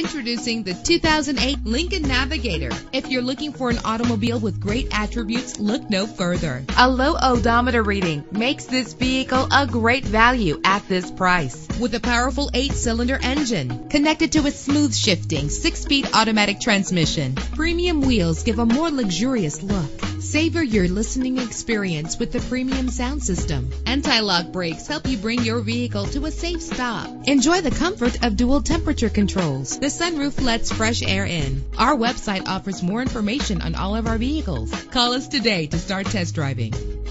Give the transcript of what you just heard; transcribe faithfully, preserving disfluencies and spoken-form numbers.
Introducing the two thousand eight Lincoln Navigator. If you're looking for an automobile with great attributes, look no further. A low odometer reading makes this vehicle a great value at this price. With a powerful eight-cylinder engine connected to a smooth shifting six-speed automatic transmission, premium wheels give a more luxurious look. Savor your listening experience with the premium sound system. Anti-lock brakes help you bring your vehicle to a safe stop. Enjoy the comfort of dual temperature controls. The sunroof lets fresh air in. Our website offers more information on all of our vehicles. Call us today to start test driving.